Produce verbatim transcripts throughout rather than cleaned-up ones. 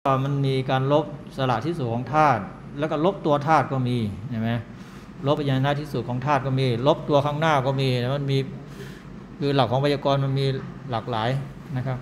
มันมีการลบสละที่สุดของธาตุแล้วก็ลบตัวธาตุก็มีใช่ไหมลบพยัญชนะที่สุดของธาตุก็มีลบตัวข้างหน้าก็มีมันมีคือหลักของไวยากรณ์มันมีหลากหลายนะครับ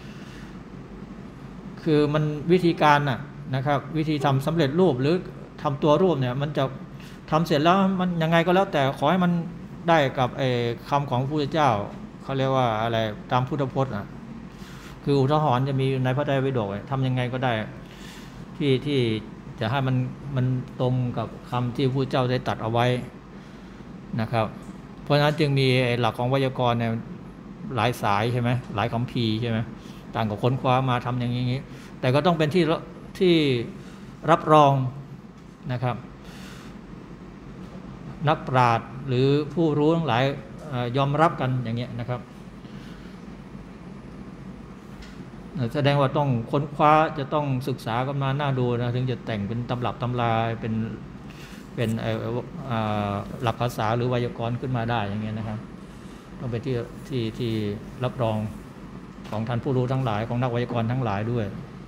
คือมันวิธีการน่ะนะครับวิธีทำสำเร็จรูปหรือทำตัวรูปเนี่ยมันจะทำเสร็จแล้วมันยังไงก็แล้วแต่ขอให้มันได้กับไอ้คำของพระพุทธเจ้าเขาเรียกว่าอะไรตามพุทธพจน์อ่ะคืออุทาหรณ์จะมีในพระไตรปิฎกทำยังไงก็ได้ที่ที่จะให้มันมันตรงกับคำที่พระพุทธเจ้าได้ตรัสเอาไว้นะครับเพราะฉะนั้นจึงมีหลักของไวยากรณ์เนี่ยหลายสายใช่ไหมหลายคัมภีร์ใช่ไหมต่างกับค้นคว้ามาทำอย่างนี้แต่ก็ต้องเป็นที่ที่รับรองนะครับนักปราชญ์หรือผู้รู้ทั้งหลายยอมรับกันอย่างเงี้ยนะครับแสดงว่าต้องค้นคว้าจะต้องศึกษากันมาหน้าดูนะถึงจะแต่งเป็นตำรับตำราเป็นเป็นหลักภาษาหรือไวยากรณ์ขึ้นมาได้อย่างเงี้ยนะครับต้องเป็นที่ที่ที่รับรองของท่านผู้รู้ทั้งหลายของนักไวยากรณ์ทั้งหลายด้วย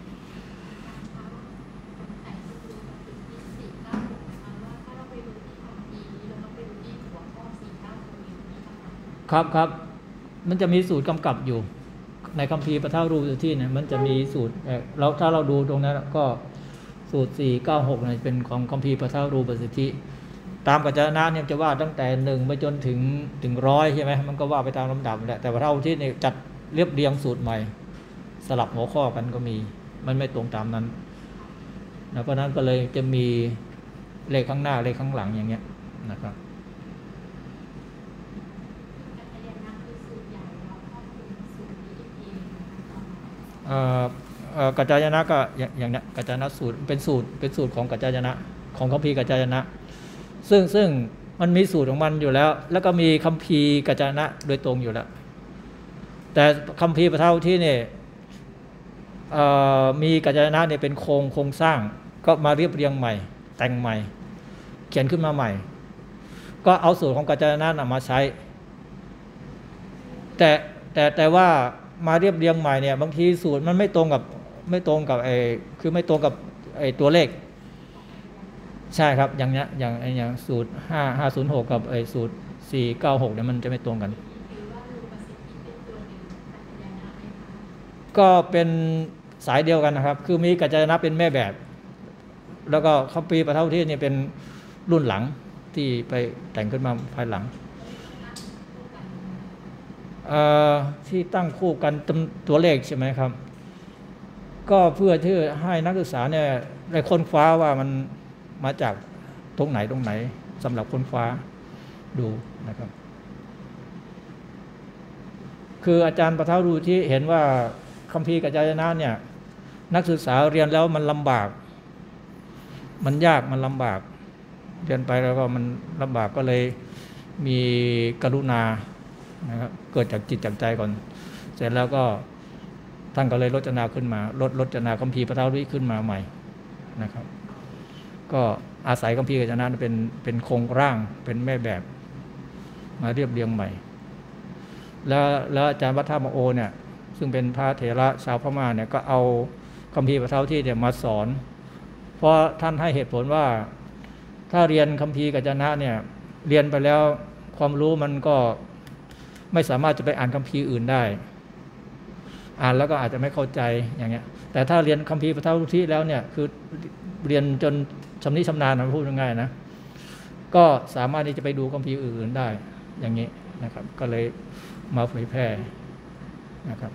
ครับครับมันจะมีสูตรกำกับอยู่ในคัมภีร์ปฐรูปที่เนี่ยมันจะมีสูตรเราถ้าเราดูตรงนั้นก็สูตรสี่เก้าหกเนี่ยเป็นของคัมภีร์ปฐรูปสิทธิตามกัจจานะเนี่ยจะว่าตั้งแต่หนึ่งไปจนถึงถึงร้อยใช่ไหมมันก็ว่าไปตามลำดับแหละแต่ปฐรูปที่เนี่ยจัดเรียบเรียงสูตรใหม่สลับหัวข้อกันก็มีมันไม่ตรงตามนั้นนะเพราะนั้นก็เลยจะมีเลขข้างหน้าเลขข้างหลังอย่างเงี้ยนะครับกัจจายนะก็อย่างนี้กัจจายนะสูตรเป็นสูตรเป็นสูตรของกัจจายนะของคัมภีร์กัจจายนะซึ่งซึ่งมันมีสูตรของมันอยู่แล้วแล้วก็มีคัมภีร์กัจจายนะโดยตรงอยู่แล้วแต่คัมภีร์ปฐรูปที่เนี่ยมีกัจจายนะเนี่ยเป็นโครงโครงสร้างก็มาเรียบเรียงใหม่แต่งใหม่เขียนขึ้นมาใหม่ก็เอาสูตรของกัจจายนะมาใช้แต่แต่แต่ว่ามาเรียบเรียงใหม่เนี่ยบางทีสูตรมันไม่ตรงกับไม่ตรงกับไอ้คือไม่ตรงกับไอ้ตัวเลขใช่ครับอย่างเนี้ยอย่างไอ้อย่างสูตรห้าห้าศูนย์หกกับไอ้สูตรสี่เก้าหกเนี่ยมันจะไม่ตรงกันก็เป็นสายเดียวกันนะครับคือมีกัจจายนะเป็นแม่แบบแล้วก็คัมภีร์ปฐรูปที่นี่เป็นรุ่นหลังที่ไปแต่งขึ้นมาภายหลังที่ตั้งคู่กันตัวเลขใช่ไหมครับก็เพื่อที่ให้นักศึกษาเนี่ยได้ค้นคว้าว่ามันมาจากตรงไหนตรงไหนสำหรับค้นคว้าดูนะครับคืออาจารย์ปฐรูปที่เห็นว่าคัมภีร์กัจจายนะเนี่ยนักศึกษาเรียนแล้วมันลำบากมันยากมันลำบากเรียนไปแล้วก็มันลำบากก็เลยมีกรุณานะครับเกิดจากจิตจากใจก่อนเสร็จแล้วก็ท่านก็เลยรจนาขึ้นมาลดรจนาคัมภีร์ปฐรูปขึ้นมาใหม่นะครับก็อาศัยคัมภีร์กัจจายนะเป็นเป็นโครงร่างเป็นแม่แบบมาเรียบเรียงใหม่แล้วแล้วอาจารย์วัฒนธรรมโอเนี่ยซึ่งเป็นพระเถระชาวพม่าเนี่ยก็เอาคัมภีร์ปฐรูปเนี่ยมาสอนเพราะท่านให้เหตุผลว่าถ้าเรียนคัมภีร์กัจจายนะเนี่ยเรียนไปแล้วความรู้มันก็ไม่สามารถจะไปอ่านคัมภีร์อื่นได้อ่านแล้วก็อาจจะไม่เข้าใจอย่างเงี้ยแต่ถ้าเรียนคัมภีร์ปฐรูปที่แล้วเนี่ยคือเรียนจนชำนิชำนาญนะพูดง่ายๆนะก็สามารถที่จะไปดูคัมภีร์อื่นได้อย่างนี้นะครับก็เลยมาเผยแพร่นะครับ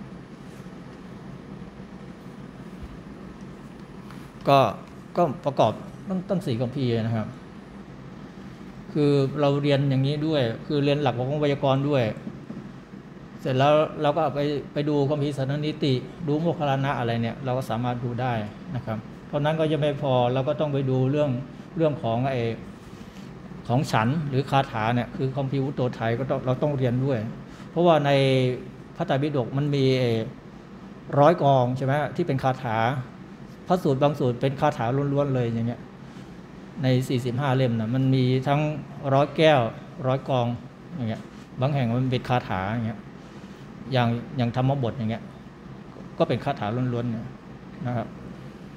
ก็ก็ประกอบตั้งตั้งสี่คัมภีร์นะครับคือเราเรียนอย่างนี้ด้วยคือเรียนหลักของไวยากรณ์ด้วยเสร็จแล้วเราก็ไปไปดูคัมภีร์สันนิติดูโมคคัลลานะอะไรเนี่ยเราก็สามารถดูได้นะครับเท่านั้นก็ยังไม่พอเราก็ต้องไปดูเรื่องเรื่องของไอ้ของฉันหรือคาถาเนี่ยคือคัมภีร์วุตโตไทยก็ต้องเราต้องเรียนด้วยเพราะว่าในพระไตรปิฎกมันมีร้อยกองใช่ไหมที่เป็นคาถาพระสูตรบางสูตรเป็นคาถาล้วนๆเลยอย่างเงี้ยในสี่สิบห้าเล่มนะมันมีทั้งร้อยแก้วร้อยกองอย่างเงี้ยบางแห่งมันเป็นคาถาอย่างเงี้ยอย่างอย่างธรรมบทอย่างเงี้ยก็เป็นคาถาล้วนๆนะครับ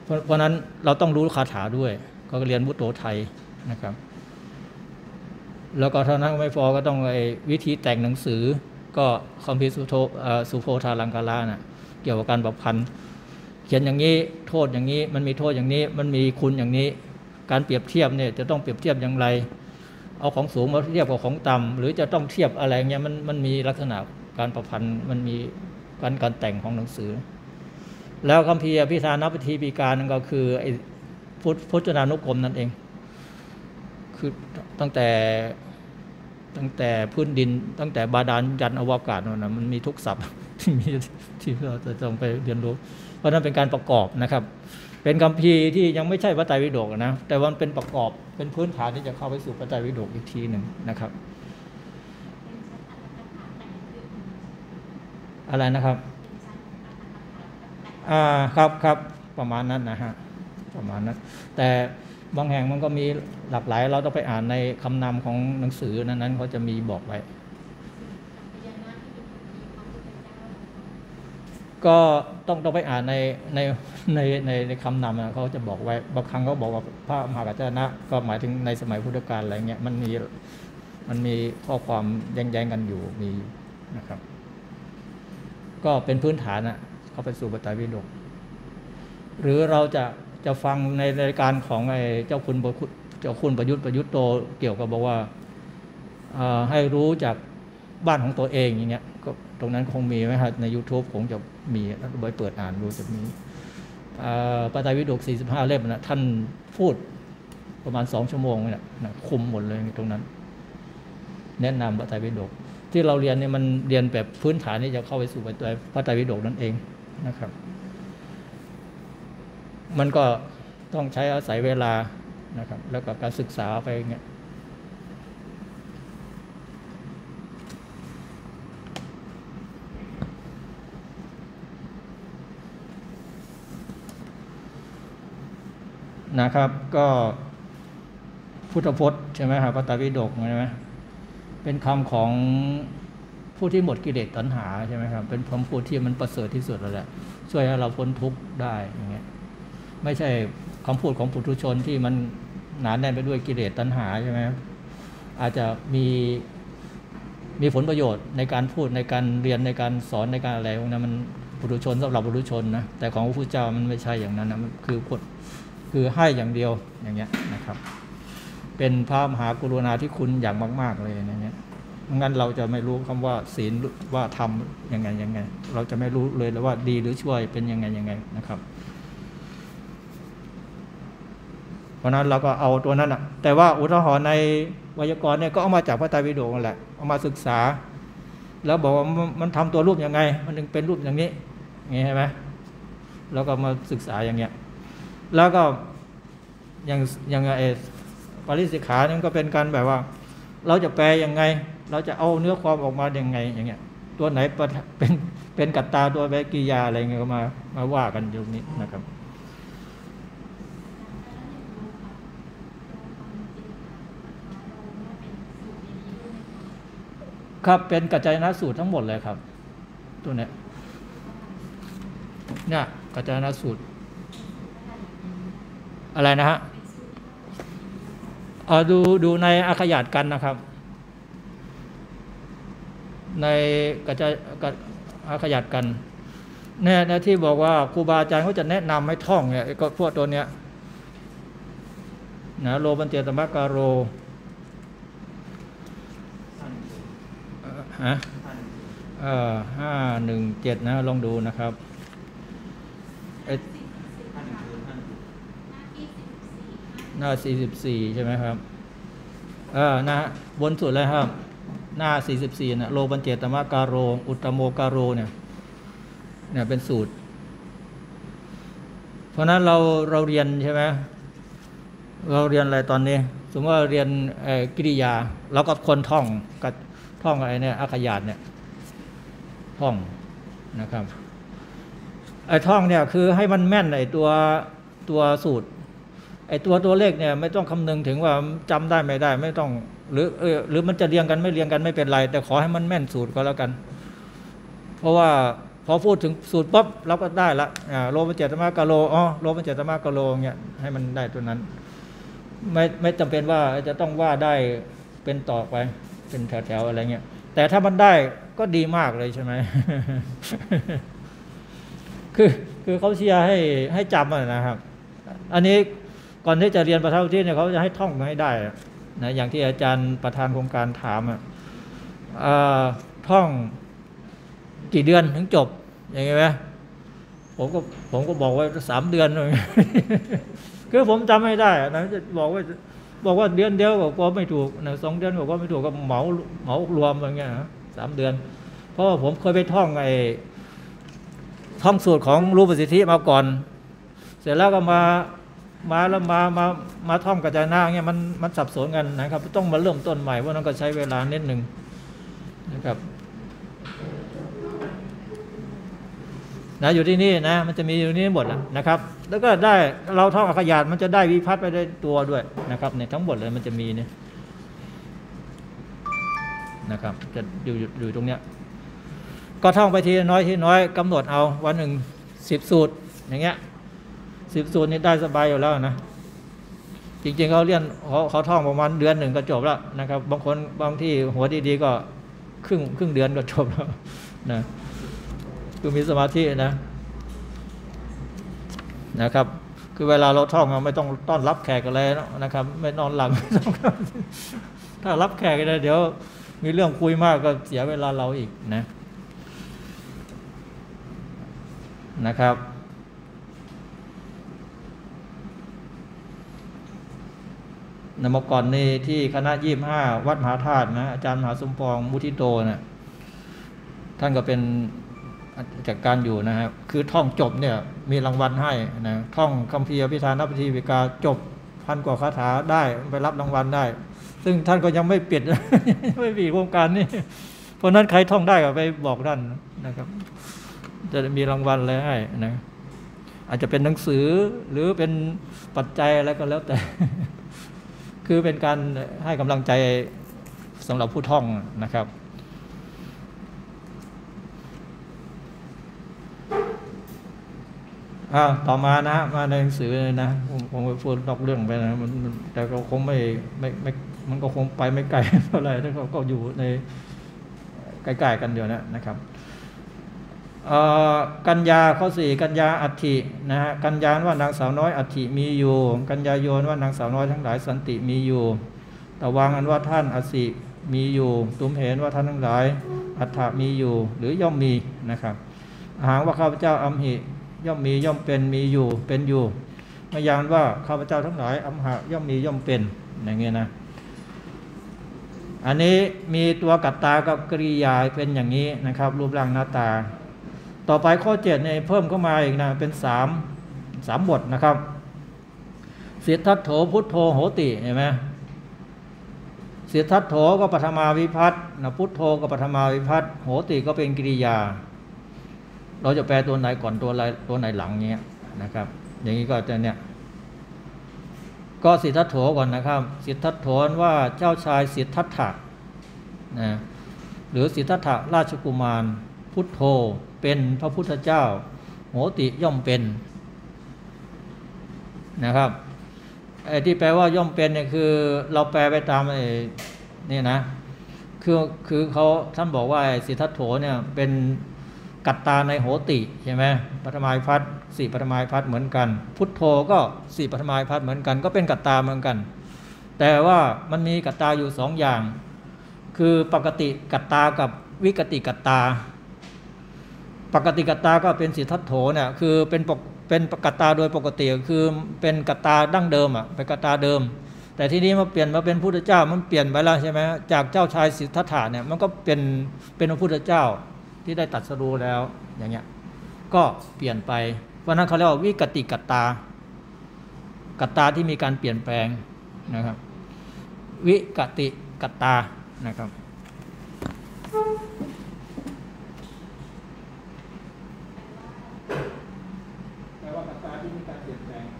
เพราะเพราะนั้นเราต้องรู้คาถาด้วยก็เรียนพุทโธไทยนะครับแล้วก็เท่านั้นไม่พอก็ต้องไอ้วิธีแต่งหนังสือก็คัมภีร์สุโธสุโภธาลังการะน่ะเกี่ยวกับการประพันธ์เขียนอย่างนี้โทษอย่างนี้มันมีโทษอย่างนี้มันมีคุณอย่างนี้การเปรียบเทียบเนี่ยจะต้องเปรียบเทียบอย่างไรเอาของสูงมาเทียบกับของต่ำหรือจะต้องเทียบอะไรเงี้ยมันมันมีลักษณะการประพันธ์มันมีการการแต่งของหนังสือแล้วคัมภีร์อภิธานปฏิปีการนั่นก็คือไอ้พจนานุกรมนั่นเองคือตั้งแต่ตั้งแต่พื้นดินตั้งแต่บาดาลยันอวกาศนั่นนะมันมีทุกศัพท์ที่มีที่เราจะต้องไปเรียนรู้เพราะนั้นเป็นการประกอบนะครับเป็นคัมภีร์ที่ยังไม่ใช่พระไตรปิฎกนะแต่ว่าเป็นประกอบเป็นพื้นฐานที่จะเข้าไปสู่พระไตรปิฎกอีกทีหนึ่งนะครับอะไรนะครับอ่าครับครับประมาณนั้นนะฮะประมาณนั้นแต่บางแห่งมันก็มีหลากหลายเราต้องไปอ่านในคำนำของหนังสือนั้นๆเขาจะมีบอกไว้ก็ต้องต้องไปอ่านในในในในในคำนำเขาจะบอกไว้บางครั้งเขาบอกว่าพระมหากัจจนะก็หมายถึงในสมัยพุทธกาลอะไรเงี้ยมันมีมันมีข้อความแย้งๆกันอยู่มีนะครับก็เป็นพื้นฐานนะเข้าไปสู่พระไตรปิฎกหรือเราจะจะฟังในรายการของไอ้เจ้าคุณเจ้าคุณประยุทธ์ประยุทธ์โตเกี่ยวกับบอกว่าให้รู้จากบ้านของตัวเองอย่างเงี้ยก็ตรงนั้นคงมีไหมครับใน YouTube คงจะมีแล้วไปเปิดอ่านดูจะมีพระไตรปิฎกสี่สิบห้าเล่มนะท่านพูดประมาณสองชั่วโมงเนี่ยนะคุมหมดเลยตรงนั้นแนะนำพระไตรปิฎกที่เราเรียนเนี่ยมันเรียนแบบพื้นฐานที่จะเข้าไปสู่พระไตรปิฎกนั่นเองนะครับมันก็ต้องใช้อาศัยเวลานะครับแล้วก็การศึกษาไปอย่างเงี้ยนะครับก็พุทธพจน์ใช่ไหมครับพระไตรปิฎกใช่ไหมเป็นคำของผู้ที่หมดกิเลสตัณหาใช่ไหมครับเป็นคำพูดที่มันประเสริฐที่สุดแล้วแหละช่วยให้เราพ้นทุกข์ได้อย่างเงี้ยไม่ใช่คำพูดของปุถุชนที่มันหนาแน่นไปด้วยกิเลสตัณหาใช่ไหมอาจจะมีมีผลประโยชน์ในการพูดในการเรียนในการสอนในการอะไรพวกนั้นมันปุถุชนสำหรับปุถุชนนะแต่ของพระพุทธเจ้ามันไม่ใช่อย่างนั้นนะมันคือพูดคือให้อย่างเดียวอย่างเงี้ยนะครับเป็นพระมหากรุณาธิคุณอย่างมากๆเลยอย่างเงี้ยงั้นเราจะไม่รู้คำว่าศีลว่าธรรมยังไงยังไงเราจะไม่รู้เลยว่าดีหรือชั่วเป็นยังไงยังไงนะครับเพราะนั้นเราก็เอาตัวนั้นอ่ะแต่ว่าอุทาหรณ์ในไวยากรณ์เนี่ยก็เอามาจากพระไตรปิฎกนั่นแหละเอามาศึกษาแล้วบอกว่ามันทำตัวรูปยังไงมันถึงเป็นรูปอย่างนี้อย่างนี้ใช่ไหมแล้วก็มาศึกษาอย่างเงี้ยแล้วก็อย่างอย่างไอ้ปริสิกขาเนี่ยก็เป็นการแบบว่าเราจะแปลยังไงเราจะเอาเนื้อความออกมายังไงอย่างเงี้ยตัวไหนเป็นเป็นกัตตาตัวแบกิยาอะไรเงี้ยก็มามาว่ากันอยู่นี้นะครับครับเป็นกัจจายนะสูตรทั้งหมดเลยครับตัวเนี้ยเนี่ยกัจจายนะสูตรอะไรนะฮะเอาดูดูในอาขยาตกันนะครับในกัจจายอาขยาตกันเนี่ยนะที่บอกว่าครูบาอาจารย์เขาจะแนะนำให้ท่องเนี่ยก็พวกตัวเนี้ยนะโลบันเจตมะการโรฮะเออห้าหนึ่งเจ็ดนะลองดูนะครับหน้าสี่สิบสี่ใช่ไหมครับเออนะบนสุดเลยครับหน้าสี่สิบสี่นะโลบันเจตมะการโรอุตตโมการโรเนี่ยเนี่ยเป็นสูตรเพราะนั้นเราเราเรียนใช่ไหมเราเรียนอะไรตอนนี้สมมติว่าเรียนกิริยาเราก็คนท่องกับท่องอะไรเนี่ยอาขยาตเนี่ยท่องนะครับไอ้ท่องเนี่ยคือให้มันแม่นไอ้ตัวตัวสูตรไอ้ตัวตัวเลขเนี่ยไม่ต้องคำนึงถึงว่าจำได้ไม่ได้ไม่ต้องหรือเออหรือมันจะเรียงกันไม่เรียงกันไม่เป็นไรแต่ขอให้มันแม่นสูตรก็แล้วกันเพราะว่าพอพูดถึงสูตรปั๊บเราก็ได้ละโลมาเจตมากะโลอ๋อโลมาเจตมากะโลเงี้ยให้มันได้ตัวนั้นไม่ไม่จำเป็นว่าจะต้องว่าได้เป็นต่อไปเป็นแถวๆอะไรเงี้ยแต่ถ้ามันได้ก็ดีมากเลยใช่ไหม คือคือเขาเชียร์ให้ให้จำนะครับอันนี้ก่อนที่จะเรียนปฐมที่เนี่ยเขาจะให้ท่องมาให้ได้นะอย่างที่อาจารย์ประธานโครงการถามอ่ะท่องกี่เดือนถึงจบอย่างไงไหมผมก็ผมก็บอกว่าสามเดือนเลยคือผมจำไม่ได้นะจะบอกว่าบอกว่าเดือนเดียวก็ไม่ถูกนะสองเดือนก็ไม่ถูกก็เหมาเหมารวมอย่างเงี้ยนะสามเดือนเพราะว่าผมเคยไปท่องไอ้ท่องสูตรของรูปประสิทธิมาก่อนเสร็จแล้วก็มามาแล้วมามามาท่องกัจจายนะเงี้ยมันมันสับสนกันนะครับต้องมาเริ่มต้นใหม่เพราะนั้นก็ใช้เวลานิดหนึ่งนะครับนะอยู่ที่นี่นะมันจะมีอยู่นี่หมดนะครับแล้วก็ได้เราท่องอักขยาตมันจะได้วิพัฒน์ไปได้ตัวด้วยนะครับในทั้งหมดเลยมันจะมีเนี่ยนะครับจะอยู่อยู่ตรงเนี้ยก็ท่องไปทีน้อยทีน้อยกำหนดเอาวันหนึ่งสิบสูตรอย่างเงี้ยสิบสูตรนี่ได้สบายอยู่แล้วนะจริงๆเขาเรียนเขาเขาท่องประมาณเดือนหนึ่งก็จบแล้วนะครับบางคนบางที่หัวดีๆก็ครึ่งครึ่งเดือนก็จบแล้วนะคือมีสมาธินะนะครับคือเวลาเราท่องเราไม่ต้องต้อนรับแขกอะไรนะครับไม่นอนหลังถ้ารับแขกอะไรเดี๋ยวมีเรื่องคุยมากก็เสียเวลาเราอีกนะนะครับนเมื่อก่อนนี้ที่คณะยี่สิบห้าวัดมหาธาตุนะอาจารย์มหาสมปองมุทิโตนะท่านก็เป็นจัดการอยู่นะครับคือท่องจบเนี่ยมีรางวัลให้นะท่องคัมภีร์อภิธานปฏิวิกาจบพันกว่าคาถาได้ไปรับรางวัลได้ซึ่งท่านก็ยังไม่ปิด ไม่ปิดโครงการนี้เพราะนั้นใครท่องได้ก็ไปบอกท่านนะครับจะมีรางวัลอะไรให้นะอาจจะเป็นหนังสือหรือเป็นปัจจัยอะไรก็แล้วแต่ คือเป็นการให้กำลังใจสำหรับผู้ท่องนะครับอ่าต่อมานะมาในหนังสือนะผมผมไปพูดนอกเรื่องไปนะมันแต่ก็คงไม่ไม่ไม่มันก็คงไปไม่ไกลเท่าไหร่ถ้าเขาก็อยู่ในใกล้ๆกันเดียวนะนะครับกัญญาข้อสี่กัญญาอัฏฐินะฮะกัญญาว่านางสาวน้อยอัฏฐิมีอยู่กัญญาโยนว่านางสาวน้อยทั้งหลายสันติมีอยู่ตะวังอันว่าท่านอสิมีอยู่ตุมเหนว่าท่านทั้งหลายอัฏฐมีอยู่หรือย่อมมีนะครับหางว่าข้าพเจ้าอัมหิย่อมมีย่อมเป็นมีอยู่เป็นอยู่มายานว่าข้าพเจ้าทั้งหลายอัมหะย่อมมีย่อมเป็นอย่างเงี้ยนะอันนี้มีตัวกัตตากับกริยาเป็นอย่างนี้นะครับรูปร่างหน้าตาต่อไปข้อเจ็ดเนี่ยเพิ่มเข้ามาอีกนะเป็นสามสามบทนะครับสิทธัตโถพุทโธโหติเห็นไหมสิทธัตโถก็ปฐมาวิภัตนะพุทโธก็ปฐมาวิภัตโหติก็เป็นกริยาเราจะแปลตัวไหนก่อนตัวอะไรตัวไหนหลังเงี้ยนะครับอย่างนี้ก็จะเนี่ยก็สิทธัตโถก่อนนะครับสิทธัตโถว่าเจ้าชายสิทธัตถะนะหรือสิทธัตถะราชกุมารพุทโธเป็นพระพุทธเจ้าโหติย่อมเป็นนะครับไอ้ที่แปลว่าย่อมเป็นเนี่ยคือเราแปลไปตามไอ้นี่นะคือคือเขาท่านบอกว่าสิทธัตโถเนี่ยเป็นกัตตาในโหติใช่ไหมปฐมาวิภัตสี่ปฐมาวิภัตเหมือนกันพุทโธก็สี่ปฐมาวิภัตเหมือนกันก็เป็นกัตตาเหมือนกันแต่ว่ามันมีกัตตาอยู่สองอย่างคือปกติกัตตากับวิกติกัตตาปกติกัตตาก็เป็นสิทธัตโถเนี่ยคือเป็นเป็นกัตตาโดยปกติคือเป็นกัตตาดั้งเดิมอ่ะเป็นกัตตาเดิมแต่ทีนี้มาเปลี่ยนมาเป็นพุทธเจ้ามันเปลี่ยนไปแล้วใช่ไหมจากเจ้าชายสิทธัตถะเนี่ยมันก็เป็นเป็นพระพุทธเจ้าที่ได้ตรัสรู้แล้วอย่างเงี้ยก็เปลี่ยนไปเพราะนั้นเขาเรียกว่าวิกติกัตตากัตตาที่มีการเปลี่ยนแปลงนะครับวิกติกัตตานะครับแปลว่ากัตตาที่มีการเปลี่ยนแปลง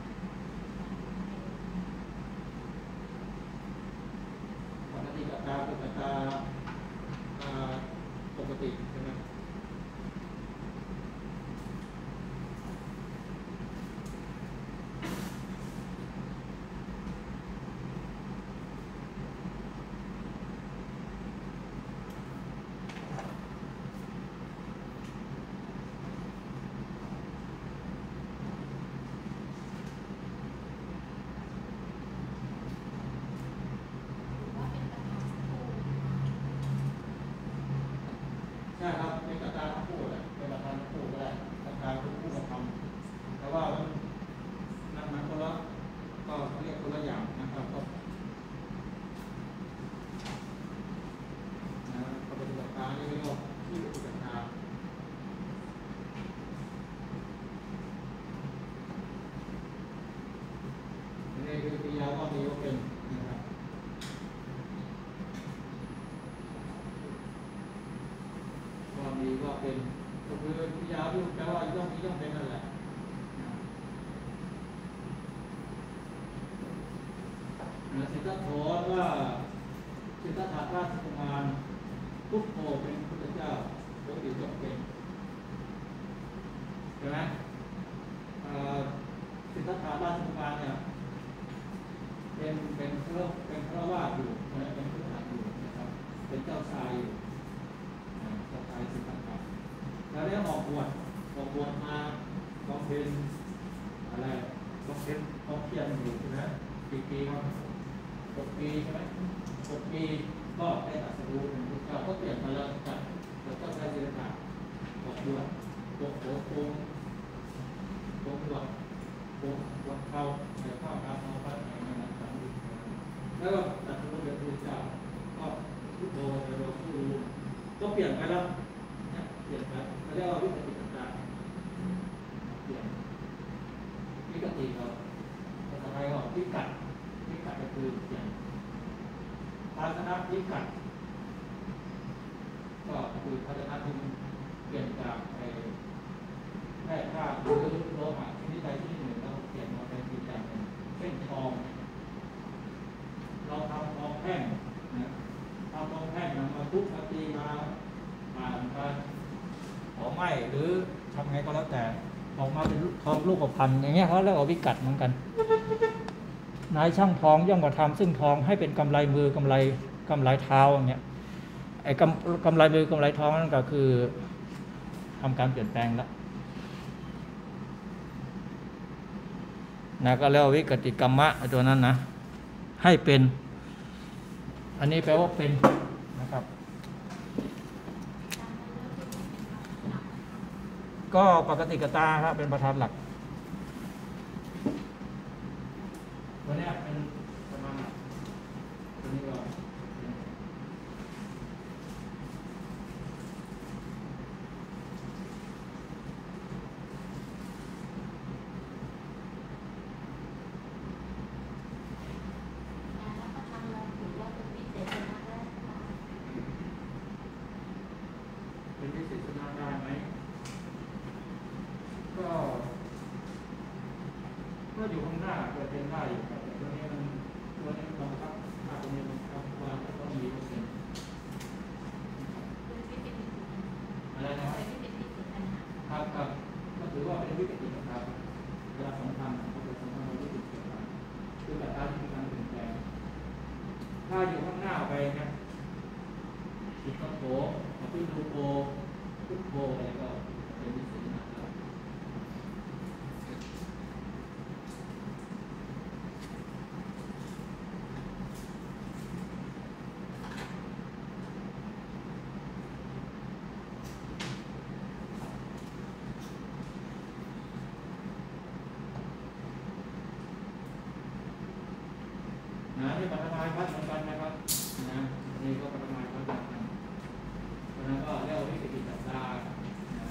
ปกติกัตตาเป็นกัตตาปกติใช่ไหมว่ามันนั่นมันคนละก็เรียกคนละอย่างนะครับก็นะปฏิบัติการนี่เรียกว่าที่ปฏิบัติการในคือปียาว่ามีว่าเป็นนะครับว่ามีว่าเป็นก็คือปียาที่แปลว่าย่อมมีย่อมเป็นนั่นแหละสิทธัตถะว่าสิทธัตถะราชกุมารพุทโธเป็นพุทธเจ้าปกติย่อมเป็นใช่ไหมสิทธัตถะราชกุมารเนี่ยเป็นเป็นพระเป็นพระวาดอยู่นะเป็นพุทธะอยู่นะครับเป็นเจ้าชายอยู่เจ้าชายสิทธัตถะแล้วได้ออกบวชออกบวชมาบำเพ็ญอะไรบำเพ็ญความเพียรอยู่ใช่ไหมปีปีครับหกปีใช่ไหมหกปีก็ได้ตรัสรู้เป็นพระเจ้าก็เปลี่ยนมาแล้วจากแล้วก็ได้สิทธัตถะออกบวชโอ้โหโค้งโค้งบวชโค้งบวชเข้าในข้าวกาเอาพระในนั้นสามสิบแล้วก็ตรัสรู้เป็นพระเจ้าก็พุทโธในโลกผู้รู้ก็เปลี่ยนไปแล้วเนี่ยเปลี่ยนไปเขาเรียกว่าวิปฏิปัสสาเปลี่ยนวิปฏิเราภาษาไทยก็วิกัดวิกัดก็คือเปลี่ยนภาชนะวิกัดก็คือภาชนะที่เปลี่ยนจากไอ้แร่ธาตุหรือโลหะชนิดใดชนิดหนึ่งแล้วเปลี่ยนมาเป็นอีกอย่างหนึ่งเช่นทองเราทำทองแท่งนะทำทองแท่งนำมาทุบมาตีมาผ่านการเผาไหม้หรือทำไงก็แล้วแต่ออกมาเป็นทองลูกประพันอย่างเงี้ยเขาเรียกว่าวิกัดเหมือนกันนายช่างทองย่อมกระทำซึ่งทองให้เป็นกำไรมือกำไรกำไรเท้าอย่างเงี้ยไอ้กำกำไรมือกำไรท้องนั่นก็คือทำการเปลี่ยนแปลงแล้วนะก็เรียกว่าวิกติกรรมะตัวนั้นนะให้เป็นอันนี้แปลว่าเป็นนะครับก็ปกติกตาครับเป็นประธานหลักตัวนี้เป็นประมาณตัวนี้ก็เป็นวิสิตนาได้ไหมก็ก็อยู่ข้างหน้าเกิดเป็นได้อยู่ครับแต่ตัวนี้มันตัวนี้บังคับถ้าตัวนี้บังคับว่าต้องมีเปอร์เซ็นต์อะไรนะครับครับก็ถือว่าเป็นวิกฤตนะครับเวลาสำคัญเขาเป็นสำคัญเราวิกฤตเกิดขึ้นคือแบบการที่มีการเปลี่ยนแปลงถ้าอยู่ข้างหน้าไปเนี่ยจิตก็โผล่ขึ้นรูโปพุทโธอะไรก็เป็นวิสิตนะครับนะนี่ปฐมายพัฒน์เหมือนกันนะครับนะนี่ก็ปฐมายพัฒน์เหมือนกันแล้วก็เรียกว่าวิสิตจัตตานะ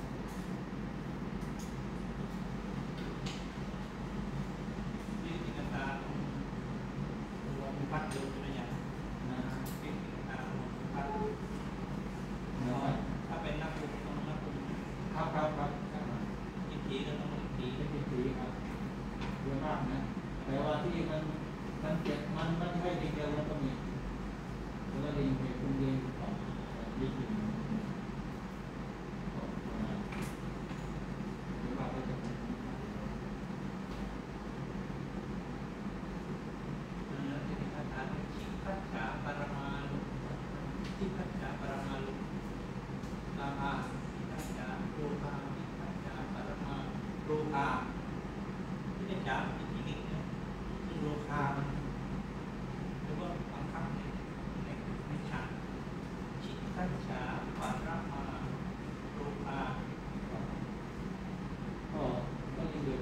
วิสิตจัตตาตัวมีพัฒน์เดิมใช่ไหมอย่างนะวิสิตจัตตาพัฒน์น้อยถ้าเป็นนักบุญต้องนักบุญครับครับครับยินดีก็ต้องยินดียินดีครับเยอะมากนะแต่ว่าที่มันมันเจ็บมันมันไม่ดีเดียวมันก็มีแล้วก็ดีเหตุคุณดีของดีจริงหรือว่าก็จะแล้วที่คาถาชิคัจฉาปรมาลุชิคัจฉาปรมาลุลาภาชิคัจฉาโลภาชิคัจฉาปรมาโลภาที่เป็นจามที่ที่หนึ่งเนี่ยซึ่งโลภามันหรือว่าบังคับในในในฌานชิคัจฉาปรมาโลภาก็ก็ยิ่งเดือด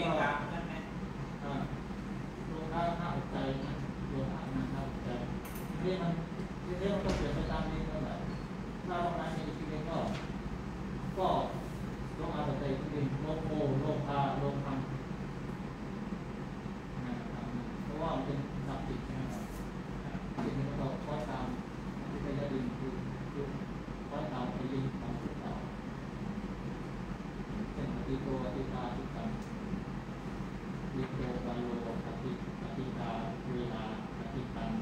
กานั่นไหมลงท้ายห้าหกใจนะลงท้ายห้าหกใจทีนี้มันทีนี้มันก็เปลี่ยนไปตามนี้นั่นแหละถ้าลงท้ายมีทีนี้ก็ก็ลงอาหกใจทีนี้ลงโมลงพาลงพังเพราะว่ามันเป็นสับติดนะครับทีนี้เราคอยตามที่เป็นยาดินคือคือคอยตามไปลิงตามสุดต่อเป็นอติโตอติตาทุกตังติโตบาโลอติอติตาเวลาอติตัง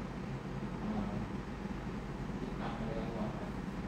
ติตังอะไรวะ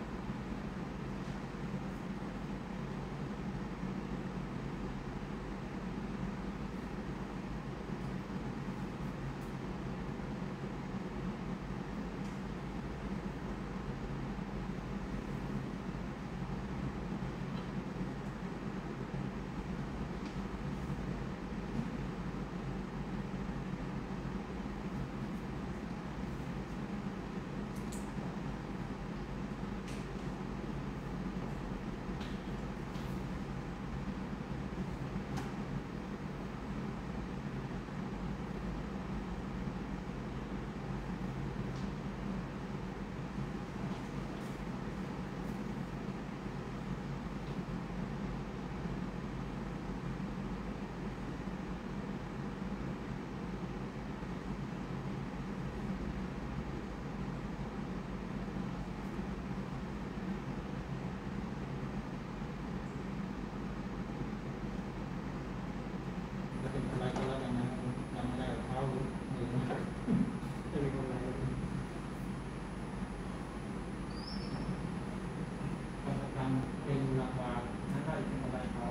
เป็นรางวัลนั่นได้เป็นอะไรเขา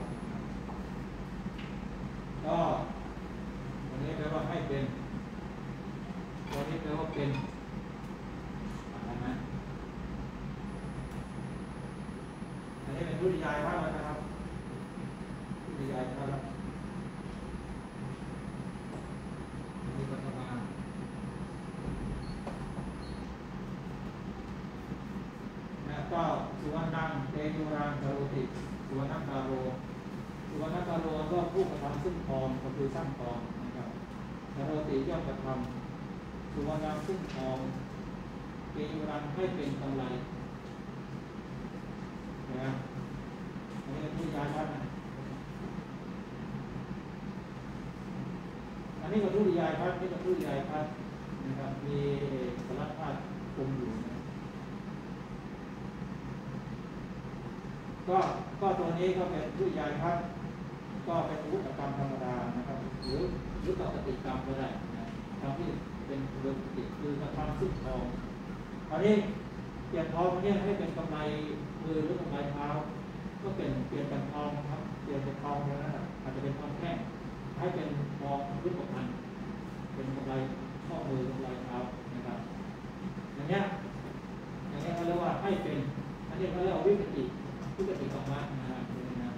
ก็วันนี้แปลว่าให้เป็นวันนี้แปลว่าเป็นอะไรนะอันนี้เป็นทุติยายพระแล้วนะครับทุติยายพระแล้วอันนี้ปัตมาแล้วก็สุวรรณังเตยุรังกโรติสุวรรณคาโรสุวรรณคาโรก็ผู้กระทำซึ่งทองก็คือสร้างทองนะครับกโรติย่อมกระทำสุวรรณังซึ่งทองเตยุรังให้เป็นกำไรนะอันนี้ที่ยายพัดนะอันนี้ก็ทุติยายพัดนี่ก็ทุติยายพัดนะครับมีสลัดพัดคุมอยู่นะก็ก็ตัวนี้ก็เป็นทุติยายพัดก็เป็นอุตกรรมธรรมดานะครับหรือหรือปกติกรรมก็ได้นะทำที่เป็นปกติคือกระทำซึ่งทองอันนี้เปลี่ยนทองเนี่ยให้เป็นกำไรมือหรือกำไรเท้าก็เป็นเปลี่ยนเป็นทองครับเปลี่ยนเป็นทองแล้วนะอาจจะเป็นทองแท่งให้เป็นทองรูปพรรณเป็นกำไรข้อมือกำไรเท้านะครับอย่างเงี้ยอย่างเงี้ยเขาเรียกว่าให้เป็นอันนี้เขาเรียกว่าวิปติวิปติกรรมะนะครับนะ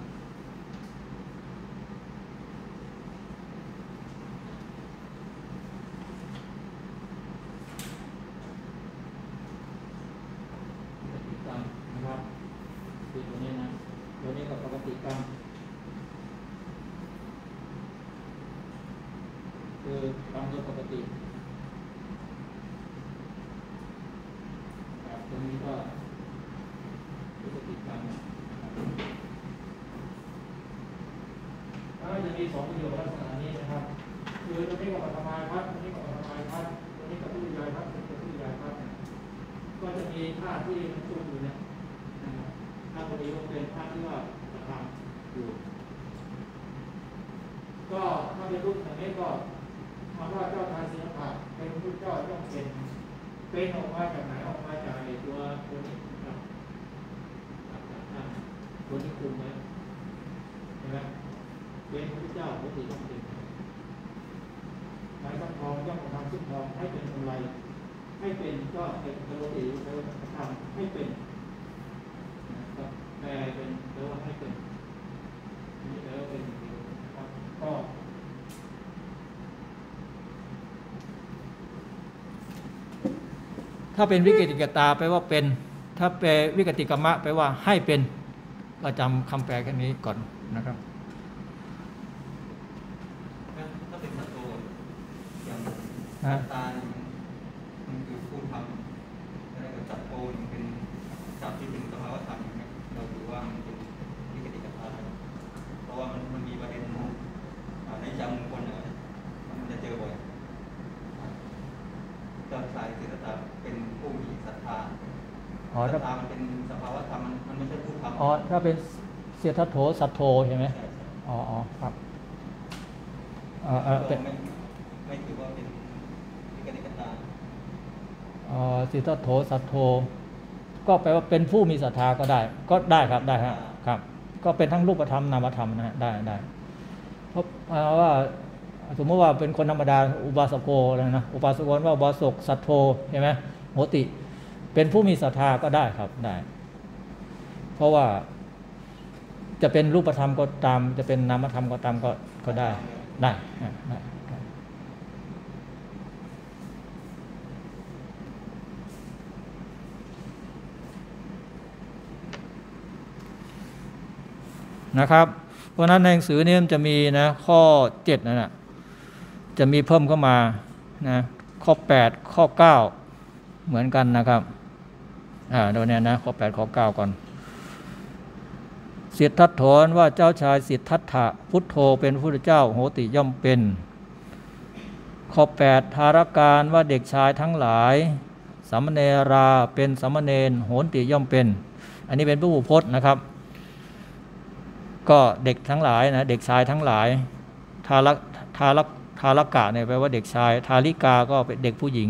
วิปติกรรมนะครับคือตัวนี้นะตัวนี้กับปกติกรรมคือกรรมโดยปกติครับตรงนี้ก็วิปติกรรมก็จะมีสองประโยชน์ลักษณะนี้นะครับคือตัวนี้กับปฐมายพัดตัวนี้กับปฐมายพัดตัวนี้กับทุติยายพัดตัวนี้กับทุติยายพัดก็จะมีธาตุที่มันซุ่มอยู่เนี่ยนะครับธาตุตัวนี้ก็เป็นธาตุที่ว่าจะทำอยู่ก็ถ้าเป็นรูปอย่างนี้ก็คำว่าเจ้าทายศิลปะเป็นรูปเจ้าต้องเป็นเป็นออกมาจากไหนออกมาจากตัวตัวนี้นะครับตัวนี้คุมไว้ใช่ไหมเป็นพระเจ้าปกติต้องเป็นไม้สักทองย่อมทำซึ่งทองให้เป็นกำไรให้เป็นก็เป็นกระโดดเราทำให้เป็นนะครับแปลเป็นแปลว่าให้เป็นนี่แปลว่าเป็นนะครับก็ถ้าเป็นวิกติกตาแปลว่าเป็นถ้าแปลวิกติกรรมะแปลว่าให้เป็นเราจำคำแปลแค่นี้ก่อนนะครับนะตามันคือผู้ทำแล้วก็จับโพนเป็นจับที่เป็นสภาวะธรรมเราดูว่ามันเป็นวิกติกตาเพราะว่ามันมันมีประเด็นในจำมงคลนะมันจะเจอบ่อยเจ้าชายสิทธัตถะเป็นผู้มีศรัทธาศรัทธามันเป็นสภาวะธรรมมันไม่ใช่ผู้ทำอ๋อถ้าเป็นเสียทัตโถสัตโธใช่ไหมอ๋ออ๋อครับอ่าอ่าเป็นไม่ไม่ถือว่าเป็นวิกติกตาอ๋อสิทธัตโถสัตโธก็แปลว่าเป็นผู้มีศรัทธาก็ได้ก็ได้ครับได้ครับครับก็เป็นทั้งรูปธรรมนามธรรมนะฮะได้ได้เพราะว่าสมมติว่าเป็นคนธรรมดาอุบาสกโกอะไรนะอุบาสกว่าอุบาสกสัตโธใช่ไหมโหติเป็นผู้มีศรัทธาก็ได้ครับได้เพราะว่าจะเป็นรูปธรรมก็ตามจะเป็นนามธรรมก็ตามก็ก็ได้ได้ได้นะครับเพราะนั้นในหนังสือนี้มันจะมีนะข้อเจ็ดนั่นแหละจะมีเพิ่มเข้ามานะข้อแปดข้อเก้าเหมือนกันนะครับอ่าเดี๋ยวนี้นะข้อแปดข้อเก้าก่อนสิทธัตถะว่าเจ้าชายสิทธัตถะพุทโธเป็นพระพุทธเจ้าโหติย่อมเป็นข้อแปดธารการว่าเด็กชายทั้งหลายสามเณราเป็นสามเณรโหติย่อมเป็นอันนี้เป็นพระอุพจน์นะครับก็เด็กทั้งหลายนะเด็กชายทั้งหลายทารทารทารกะเนี่ยแปลว่าเด็กชายทาริกาก็เป็นเด็กผู้หญิง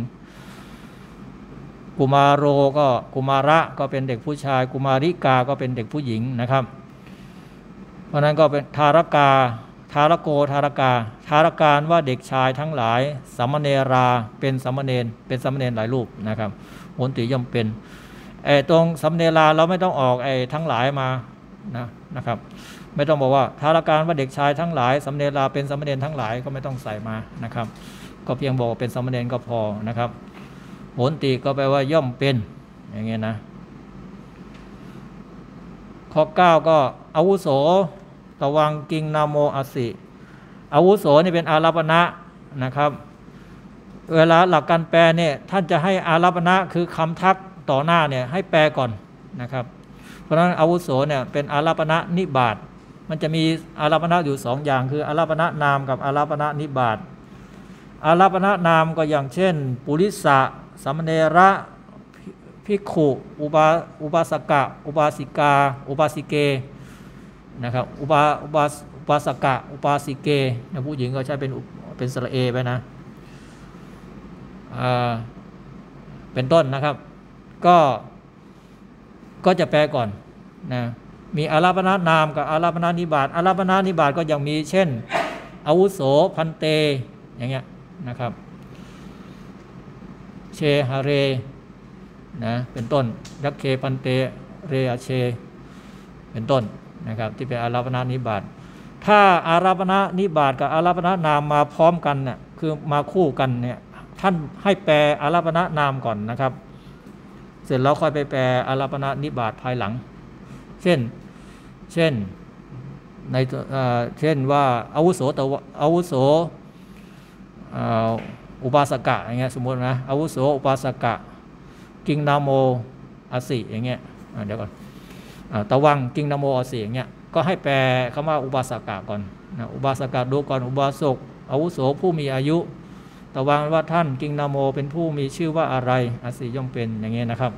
กุมารโรก็กุมาระก็เป็นเด็กผู้ชายกุมาริกาก็เป็นเด็กผู้หญิงนะครับเพราะนั้นก็เป็นทารกาทารโกทารกาทารการว่าเด็กชายทั้งหลายสามเณราเป็นสามเณรเป็นสามเณรหลายรูปนะครับโหติย่อมเป็นไอ้ตรงสามเณราเราไม่ต้องออกไอ้ทั้งหลายมานะนะครับไม่ต้องบอกว่าทารการว่าเด็กชายทั้งหลายสามเณราเป็นสามเณรทั้งหลายก็ไม่ต้องใส่มานะครับก็เพียงบอกว่าเป็นสามเณรก็พอนะครับโหติก็แปลว่าย่อมเป็นอย่างเงี้ยนะข้อเก้าก็อาวุโสตวังกิงนาโมอสิอาวุโสนี่เป็นอารัปณะนะครับเวลาหลักการแปลเนี่ยท่านจะให้อารัปณะคือคำทักต่อหน้าเนี่ยให้แปลก่อนนะครับเพราะฉะนั้นอาวุโสเนี่ยเป็นอารัปณะนิบาตมันจะมีอารัปณะอยู่สองอย่างคืออารัปณะนามกับอารัปณะนิบาตอารัปณะนามก็อย่างเช่นปุริสะสามเณระภิกขุอุบาอุบาสกะอุบาสิกาอุบาสิเกนะครับอุบาอุบาอุบาสกะอุบาสิเกนะผู้หญิงก็ใช้เป็นเป็นสระเอไปนะเป็นต้นนะครับก็ก็จะแปลก่อนนะมีอารัปณะนามกับอารัปณะนิบาตอารัปณะนิบาตก็ยังมีเช่นอาวุโสพันเตอย่างเงี้ยนะครับเชหะเรนะเป็นต้นยักเคพันเตเรอเชเป็นต้นนะครับที่เป็นอารัปณะนิบาตถ้าอารัปณะนิบาตกับอารัปณะนามมาพร้อมกันเนี่ยคือมาคู่กันเนี่ยท่านให้แปลอารัปณะนามก่อนนะครับเสร็จแล้วค่อยไปแปลอารัปณะนิบาตภายหลังเช่นเช่นในเช่นว่าอาวุโสตวอาวุโสอุบาสกะอย่างเงี้ยสมมตินะอาวุโสอุบาสกะกิงนาโมอสิอย่างเงี้ยเดี๋ยวก่อนตะวังกิงนาโมอสิอย่างเงี้ยก็ให้แปลคำว่าอุบาสกะก่อนนะอุบาสกะดูก่อนอุบาสกอาวุโสผู้มีอายุตะวังว่าท่านกิงนาโมเป็นผู้มีชื่อว่าอะไรอสิย่อมเป็นอย่างเงี้ยนะครับ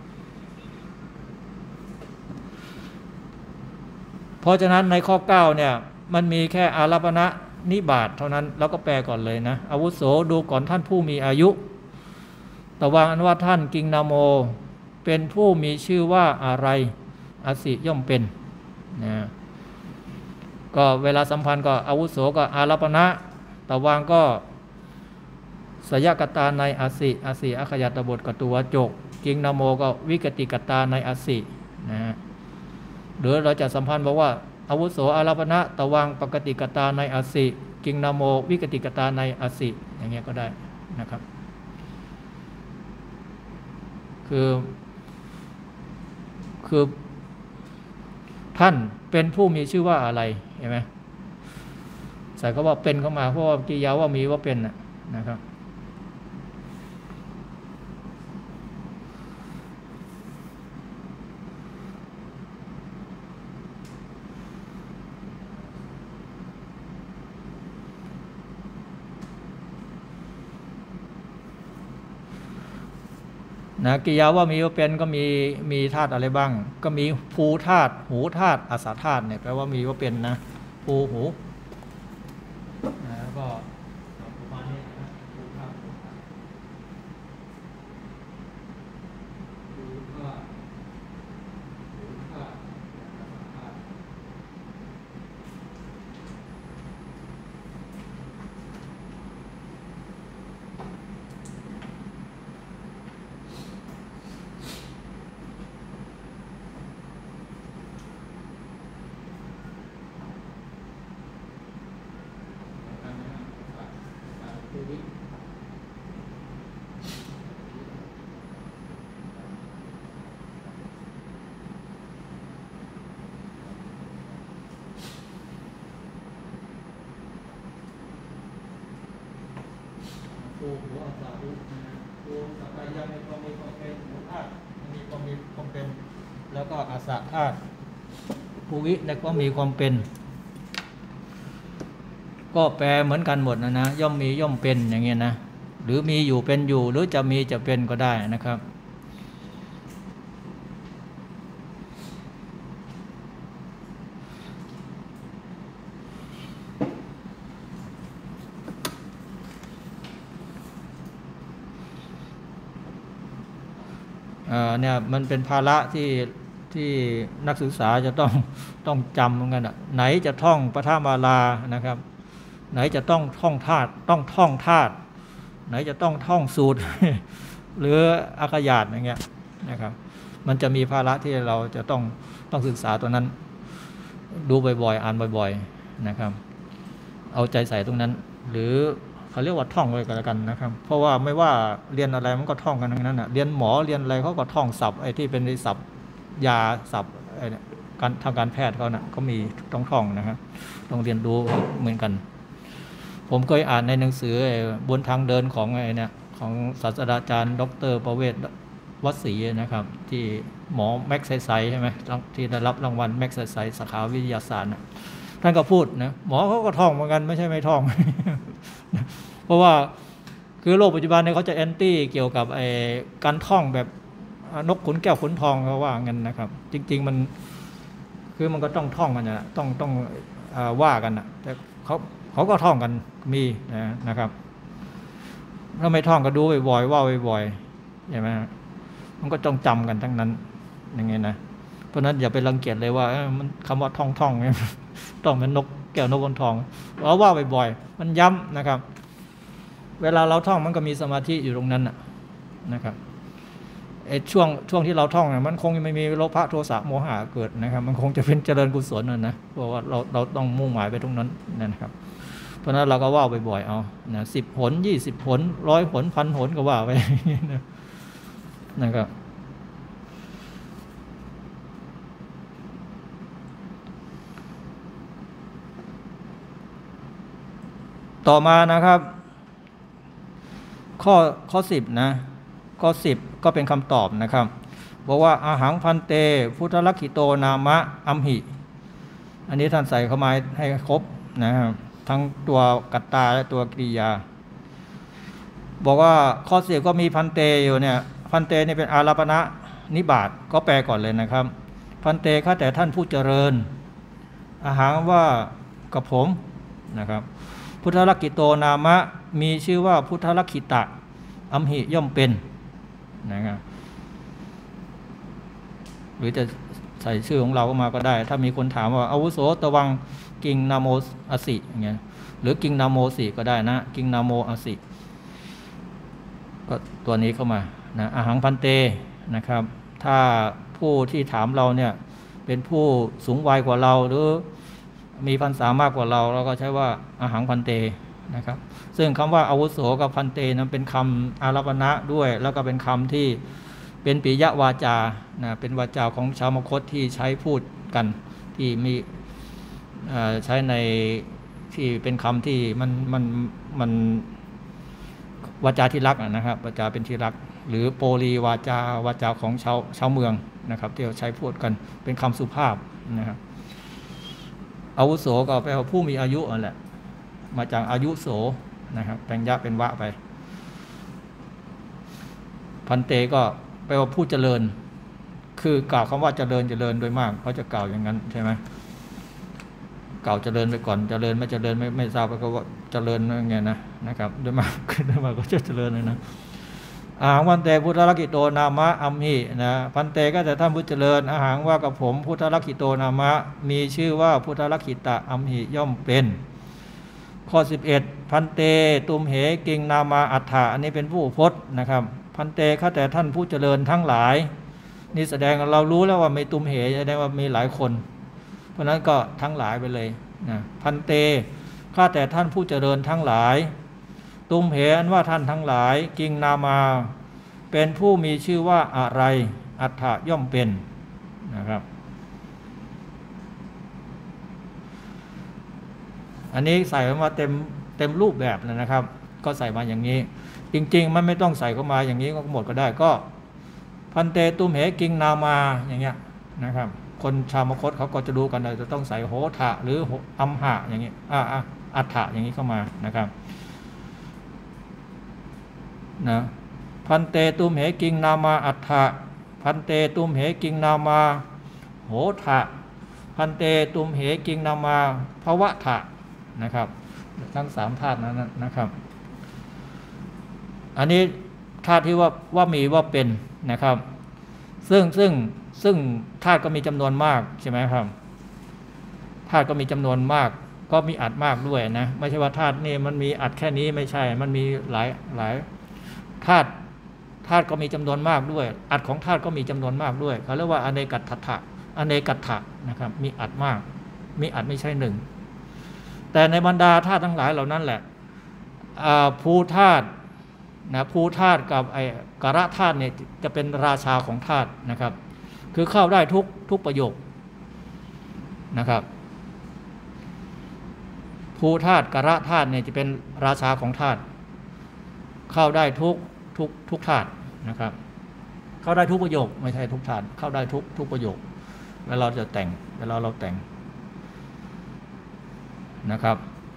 เพราะฉะนั้นในข้อเก้าเนี่ยมันมีแค่อารัปณะนิบาตเท่านั้นเราก็แปลก่อนเลยนะอาวุโสดูก่อนท่านผู้มีอายุแต่ว่าอันว่าท่านกิงนาโมเป็นผู้มีชื่อว่าอะไรอสิย่อมเป็นนะก็เวลาสัมพันธ์ก็อาวุโสก็อารัปณะแต่วางก็สยกตาในอสิอสิอขยัตบทกตุวจกกิงนาโมก็วิกติกตาในอสินะหรือเราจะสัมพันธ์บอกว่าอาวุโสอารัปณะตะวังปกติกตาในอสิกิงนาโมวิกติกตาในอสิอย่างเงี้ยก็ได้นะครับคือคือท่านเป็นผู้มีชื่อว่าอะไรเห็นไหมใส่เขาว่าเป็นเข้ามาเพราะว่ากิริยาว่ามีว่าเป็นนะครับนะกิริยาว่ามีว่าเป็นก็มีมีธาตุอะไรบ้างก็มีภูธาตุหูธาตุอาสาธาตุเนี่ยแปลว่ามีว่าเป็นนะภูหูนะแล้วก็ประมาณนี้นะภูธาตุภูธาตุภูธาตุหูธาตุอาสาธาตุภูหูอาสาภูภูสัพพยังมีความมีความเป็นหูธาตุมีความมีความเป็นแล้วก็อาสาธาตุภูวิเนี่ยก็มีความเป็นก็แปลเหมือนกันหมดนะนะย่อมมีย่อมเป็นอย่างเงี้ยนะหรือมีอยู่เป็นอยู่หรือจะมีจะเป็นก็ได้นะครับเนี่ยมันเป็นภาระที่ที่นักศึกษาจะต้องต้องจำเหมือนกันอ่ะไหนจะท่องปฐมาลานะครับไหนจะต้องท่องธาตุต้องท่องธาตุไหนจะต้องท่องสูตร หรืออักขยาตอย่างเงี้ยนะครับมันจะมีภาระที่เราจะต้องต้องศึกษาตัวนั้นดูบ่อยๆอ่านบ่อยๆนะครับเอาใจใส่ตรงนั้นหรือเขาเรียกว่าท่องไว้กันแล้วกันนะครับเพราะว่าไม่ว่าเรียนอะไรมันก็ท่องกันทั้งนั้นอ่ะเรียนหมอเรียนอะไรเขาก็ท่องศัพท์ไอ้ที่เป็นศัพท์ยาศัพท์ไอ้การทางการแพทย์เขาน่ะก็มีต้องท่องนะครับต้องเรียนรู้เหมือนกันผมเคยอ่านในหนังสือบนทางเดินของไอ้เนี่ยของศาสตราจารย์ดร.ประเวศวศรีนะครับที่หมอแม็กไซไซใช่ไหมที่ได้รับรางวัลแม็กไซไซสาขาวิทยาศาสตร์ท่านก็พูดนะหมอเขาก็ท่องเหมือนกันไม่ใช่ไม่ท่อง เพราะว่าคือโลกปัจจุบันเนี่ยเขาจะแอนตี้เกี่ยวกับไอ้การท่องแบบนกขุนแก้วขุนทองเขาว่างั้นนะครับจริงๆมันคือมันก็ต้องท่องกันนะต้องต้องว่ากันนะแต่เขาเขาก็ท่องกันมีนะครับถ้าไม่ท่องก็ดูบ่อยๆว่าบ่อยๆใช่ไหมมันก็ต้องจำกันทั้งนั้นอย่างเงี้ยนะเพราะนั้นอย่าไปรังเกียจเลยว่ามันคำว่าท่องท่องเนี่ยต้องเป็นนกแก้วนกขุนทองเราว่าบ่อยๆมันย้ำนะครับเวลาเราท่องมันก็มีสมาธิอยู่ตรงนั้นนะครับไอ้ช่วงช่วงที่เราท่องเนี่ยมันคงไม่มีโลภะโทสะโมหะเกิดนะครับมันคงจะเป็นเจริญกุศลนะเพราะว่าเราเราต้องมุ่งหมายไปตรงนั้นนะครับเพราะนั้นเราก็ว่าบ่อยๆเอานะสิบหนยี่สิบหนร้อยหนพันหนก็ว่าไปนะครับต่อมานะครับข้อข้อสิบนะข้อสิบก็เป็นคำตอบนะครับบอกว่าอาหังพันเตพุทธลักขิโตนามะอัมหิอันนี้ท่านใส่เข้ามาให้ครบนะครับทั้งตัวกัตตาและตัวกริยาบอกว่าข้อสิบก็มีพันเตอยู่เนี่ยพันเตนี่เป็นอาราปณะนิบาตก็แปลก่อนเลยนะครับพันเตข้าแต่ท่านผู้เจริญอาหังว่ากับผมนะครับพุทธลักขิโตนามะมีชื่อว่าพุทธลักขิตะอัมหิย่อมเป็นนะครับหรือจะใส่ชื่อของเราก็มาก็ได้ถ้ามีคนถามว่าอาวุโสตวังกิงนาโมอสิอย่างเงี้ยหรือกิงนาโมสิก็ได้นะกิงนาโมอสิก็ตัวนี้เข้ามานะอาหังพันเตนะครับถ้าผู้ที่ถามเราเนี่ยเป็นผู้สูงวัยกว่าเราหรือมีพรรษามากกว่าเราเราก็ใช้ว่าอาหังพันเตนะครับซึ่งคำว่าอาวุโสกับพันเตนั้นเป็นคำอารัปณะด้วยแล้วก็เป็นคำที่เป็นปิยวาจานะเป็นวาจาของชาวมคธที่ใช้พูดกันที่มีใช้ในที่เป็นคำที่มันมันมันวาจาที่รักนะครับวาจาเป็นที่รักหรือโปลีวาจาวาจาของชาวชาวเมืองนะครับที่ใช้พูดกันเป็นคำสุภาพนะครับอาวุโสก็แปลว่าผู้มีอายุนั่นแหละมาจากอายุโสนะครับแปลงยะเป็นวะไปพันเตก็แปลว่าผู้เจริญคือกล่าวคำว่าเจริญเจริญโดยมากเขาจะกล่าวอย่างนั้นใช่ไหมกล่าวเจริญไปก่อนเจริญไม่เจริญไม่ไม่ทราบก็ว่าเจริญยังไงนะนะครับโดยมากโดยมากก็จะเจริญเลยนะอาหังพันเตพุทธลักขิโตนามะอัมหินะพันเตก็แต่ท่านผู้เจริญอาหังว่ากับผมพุทธลักขิโตนามะมีชื่อว่าพุทธลักขิตะอัมหิย่อมเป็นข้อสิบเอ็ดพันเตตุมเหกิงนามาอัฏฐะอันนี้เป็นผู้พจน์นะครับพันเตข้าแต่ท่านผู้เจริญทั้งหลายนี่แสดงเรารู้แล้วว่าไม่ตุมเหแสดงว่ามีหลายคนเพราะนั้นก็ทั้งหลายไปเลยนะพันเตข้าแต่ท่านผู้เจริญทั้งหลายตุมเหอันว่าท่านทั้งหลายกิงนามาเป็นผู้มีชื่อว่าอะไรอัฏฐะย่อมเป็นนะครับอันนี้ใส่มาเต็มเต็มรูปแบบเลยนะครับก็ใส่มาอย่างนี้จริงๆมันไม่ต้องใส่เข้ามาอย่างนี้ก็หมดก็ได้ก็พันเตตุมเหกิงนามาอย่างเงี้ยนะครับคนชาวมคธเขาก็จะรู้กันเลยจะต้องใส่โหทะหรืออัมหะอย่างนี้อ่าอัฏฐะอย่างนี้เข้ามานะครับนะพันเตตุมเหกิงนามาอัฏฐะพันเตตุมเหกิงนามาโหทะพันเตตุมเหกิงนามาภวทะนะครับทั้งสามธาตุนั้นนะครับอันนี้ธาตุที่ว่าว่ามีว่าเป็นนะครับซึ่งซึ่งซึ่งธาตุก็มีจำนวนมากใช่ไหมครับธาตุก็มีจำนวนมากก็มีอัดมากด้วยนะไม่ใช่ว่าธาตุนี่มันมีอัดแค่นี้ไม่ใช่มันมีหลายหลายธาตุธาตุก็มีจำนวนมากด้วยอัดของธาตุก็มีจำนวนมากด้วยเขาเรียกว่าอเนกัตถะอเนกัตถะนะครับมีอัดมากมีอัดไม่ใช่หนึ่งแต่ในบรรดาธาตุทั้งหลายเหล่านั้นแหละภูธาตุนะภูธาตุกับไอ้กระธาตุเนี่ยจะเป็นราชาของธาตุนะครับคือเข้าได้ทุกทุกประโยคนะครับภูธาตุกระธาตุเนี่ยจะเป็นราชาของธาตุเข้าได้ทุกทุกทุกธาตุนะครับเข้าได้ทุกประโยคไม่ใช่ทุกธาตุเข้าได้ทุกทุกประโยคเวลาเราจะแต่งเวลาเราแต่งนะครับ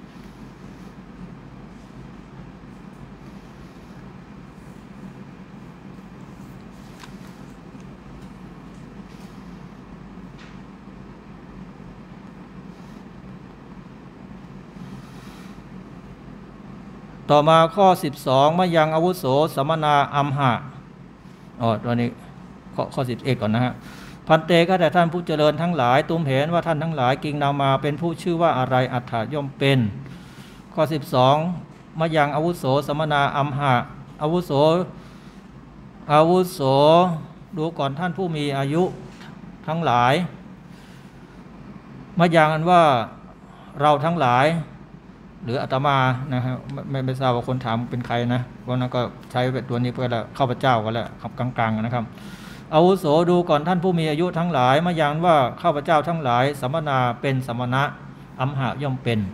ต่อมาข้อสิบสองมยังอาวุโสสมนาอัมหะอ๋อตัวนี้ข้อข้อสิบเอ็ดก่อนนะฮะพันเตก็แต่ท่านผู้เจริญทั้งหลายตุมเหนว่าท่านทั้งหลายกิงนามาเป็นผู้ชื่อว่าอะไรอัฏฐะย่อมเป็นข้อสิบสองมยังอาวุโสสมนาอัมหะอาวุโสอาวุโสดูก่อนท่านผู้มีอายุทั้งหลายมยังอันว่าเราทั้งหลายหรืออาตมานะครับไม่ไม่ทราบว่าคนถามเป็นใครนะเพราะนั้นก็ใช้แบบตัวนี้เพื่อละข้าพเจ้าก็แล้วขับกลางๆนะครับอาวุโสดูก่อนท่านผู้มีอายุทั้งหลายมายังว่าข้าพเจ้าทั้งหลายสัมมนาเป็นสมณะอัมหะย่อมเป็น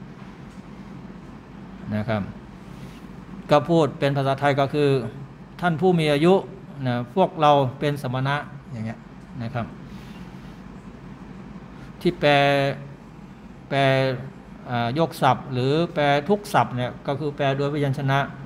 นะครับก็พูดเป็นภาษาไทยก็คือท่านผู้มีอายุนะพวกเราเป็นสมณะอย่างเงี้ยนะครับที่แปลแปลยกศัพท์หรือแปลทุกศัพท์เนี่ยก็คือแปลโดยพยัญชนะ